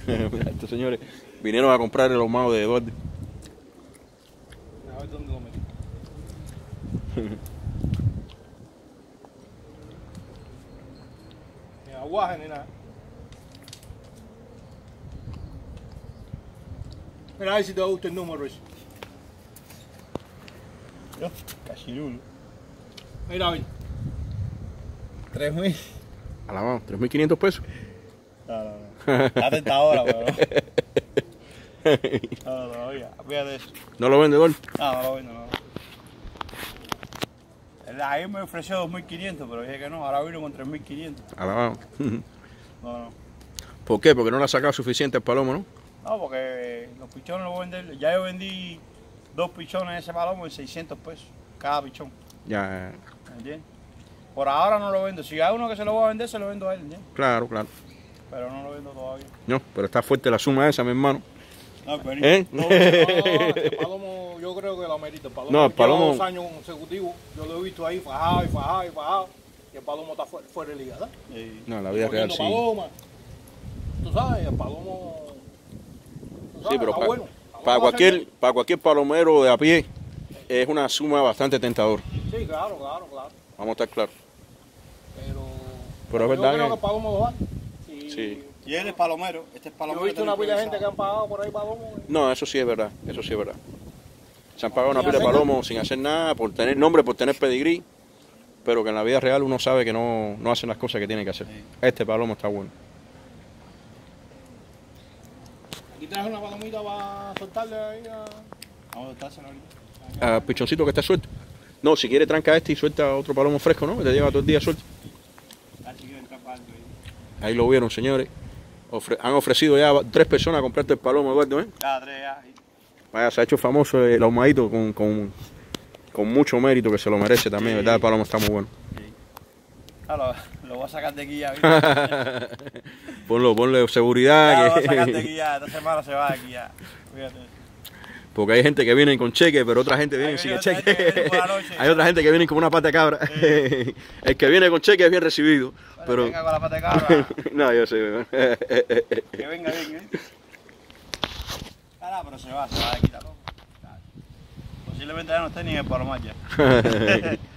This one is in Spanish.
Mira, estos señores vinieron a comprar el ahumado de Eduardo. A ver dónde lo metí. Ni aguaje ni nada. Mira a ver si te gusta el número ese. Cachirulo. Mira a ver. 3.000. A la mano, 3.500 pesos. No. Está tentadora, pero no, todavía. Fíjate eso. ¿No lo vende, Eduardo? No lo vendo, no. Ahí me ofreció 2.500, pero dije que no. Ahora vino con 3.500. A la mano. No. ¿Por qué? Porque no le ha sacado suficiente al palomo, ¿no? No, porque los pichones los voy a vender. Ya yo vendí 2 pichones de ese palomo en 600 pesos. Cada pichón. Ya, ¿Me entiendes? Por ahora no lo vendo. Si hay uno que se lo voy a vender, se lo vendo a él, ¿entiendes? claro. Pero no lo vendo todavía. No, pero está fuerte la suma esa, mi hermano. No, pero ¿Eh? No, el palomo yo creo que lo amerita. El palomo No, el palomo- lleva 2 años consecutivos. Yo lo he visto ahí fajado y fajado y fajado. Y el palomo está fuera de liga, ¿sabes? No, en la vida real Cogiendo sí. paloma. Tú sabes, el palomo. Tú sabes, Sí, pero está bueno. El palomo para va a ser para cualquier palomero de a pie es una suma bastante tentadora. bien. Sí, claro. Vamos a estar claros. Pero es yo verdad creo que- que el palomo lo vale. Sí. Y él es palomero. Este es Yo palomero. he visto una pila de gente que han pagado por ahí palomo. No, eso sí es verdad. Se han pagado una Sin pila de hacer palomos sin hacer nada, por tener nombre, por tener pedigrí, pero que en la vida real uno sabe que no hacen las cosas que tienen que hacer. Sí. Este palomo está bueno. Aquí traes una palomita para soltarle ahí a. Vamos a estárselo ahorita. Al pichoncito que está suelto. No, si quiere tranca este y suelta otro palomo fresco, ¿no? Que te lleva todo el día suelto. A ver si quiero entrar para adentro ahí. Ahí lo vieron, señores. Han ofrecido ya 3 personas a comprarte el palomo, Eduardo, ¿eh? Ya, 3 ya. Vaya, se ha hecho famoso el ahumadito con mucho mérito, que se lo merece también, Sí. ¿verdad? El palomo está muy bueno. Ah, lo voy a sacar de aquí ya, ¿viste? Ponle Ya, seguridad. lo voy a sacar de aquí ya. Esta semana se va de aquí ya. Fíjate. Porque hay gente que viene con cheque, pero otra gente viene Hay sin el otra gente que cheque. viene por la noche. Hay otra gente que viene con una pata de cabra. El que viene con cheque es bien recibido. Bueno, Pero venga con la pata de cabra. no, yo sé. Que venga bien, ¿eh? Ah, no, pero se va de aquí, está loco. Posiblemente ya no esté ni en el palomar ya.